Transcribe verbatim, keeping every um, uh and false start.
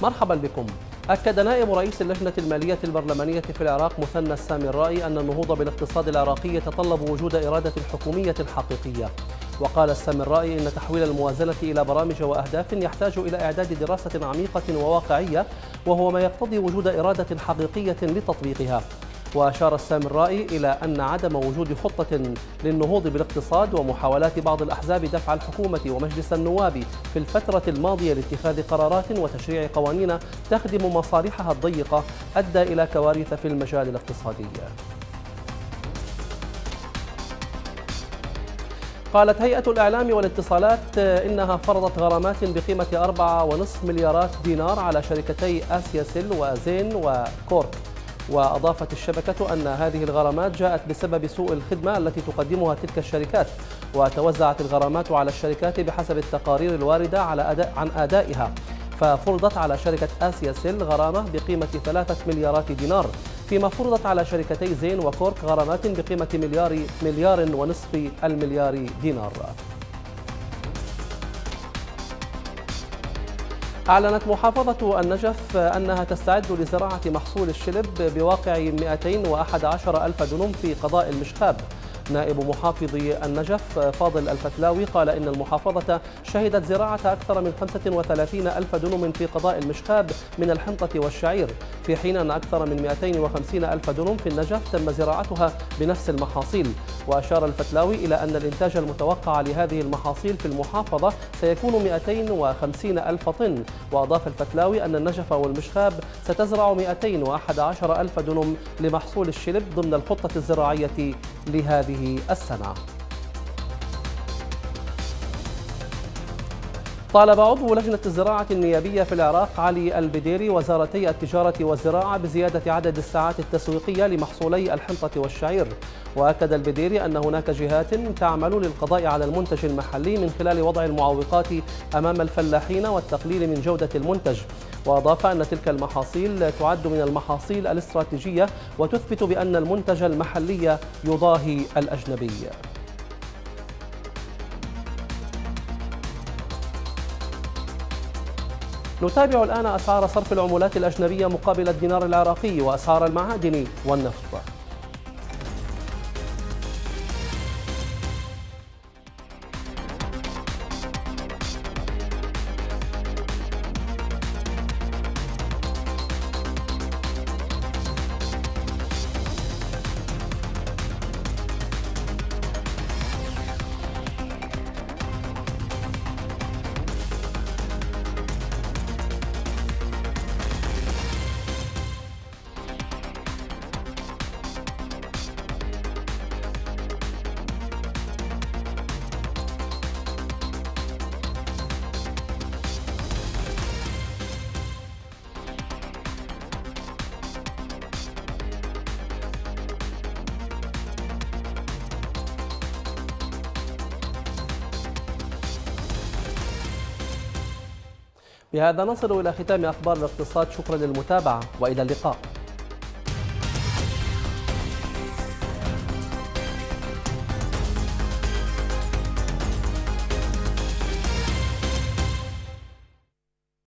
مرحبا بكم. أكد نائب رئيس اللجنة المالية البرلمانية في العراق مثنى السامرائي أن النهوض بالاقتصاد العراقي يتطلب وجود إرادة حكومية حقيقية. وقال السامرائي إن تحويل الموازنة إلى برامج وأهداف يحتاج إلى إعداد دراسة عميقة وواقعية، وهو ما يقتضي وجود إرادة حقيقية لتطبيقها. وأشار السامرائي إلى أن عدم وجود خطة للنهوض بالاقتصاد ومحاولات بعض الأحزاب دفع الحكومة ومجلس النواب في الفترة الماضية لاتخاذ قرارات وتشريع قوانين تخدم مصالحها الضيقة أدى إلى كوارث في المجال الاقتصادي. قالت هيئة الإعلام والاتصالات إنها فرضت غرامات بقيمة أربعة فاصلة خمسة مليارات دينار على شركتي آسيا سيل وزين وكورك. وأضافت الشبكة أن هذه الغرامات جاءت بسبب سوء الخدمة التي تقدمها تلك الشركات، وتوزعت الغرامات على الشركات بحسب التقارير الواردة على أداء عن أدائها. ففرضت على شركة آسيا سيل غرامة بقيمة ثلاثة مليارات دينار، فيما فرضت على شركتي زين وكورك غرامات بقيمة مليار مليار ونصف المليار دينار. أعلنت محافظة النجف أنها تستعد لزراعة محصول الشلب بواقع مئتين وأحد عشر ألف دنم في قضاء المشخاب. نائب محافظ النجف فاضل الفتلاوي قال إن المحافظة شهدت زراعة أكثر من خمسة وثلاثين ألف دنم في قضاء المشخاب من الحنطة والشعير، في حين أن أكثر من مئتين وخمسين ألف دنم في النجف تم زراعتها بنفس المحاصيل. وأشار الفتلاوي إلى أن الإنتاج المتوقع لهذه المحاصيل في المحافظة سيكون مئتين وخمسين ألف طن. وأضاف الفتلاوي أن النجف والمشخاب ستزرع مئتين وأحد عشر ألف دنم لمحصول الشلب ضمن الخطة الزراعية لهذه السنة. طالب عضو لجنة الزراعة النيابية في العراق علي البديري وزارتي التجارة والزراعة بزيادة عدد الساعات التسويقية لمحصولي الحنطة والشعير. وأكد البديري أن هناك جهات تعمل للقضاء على المنتج المحلي من خلال وضع المعوقات أمام الفلاحين والتقليل من جودة المنتج. وأضاف أن تلك المحاصيل تعد من المحاصيل الاستراتيجية وتثبت بأن المنتج المحلي يضاهي الأجنبي. نتابع الآن أسعار صرف العملات الأجنبية مقابل الدينار العراقي وأسعار المعادن والنفط. بهذا نصل إلى ختام أخبار الاقتصاد. شكرا للمتابعة وإلى اللقاء.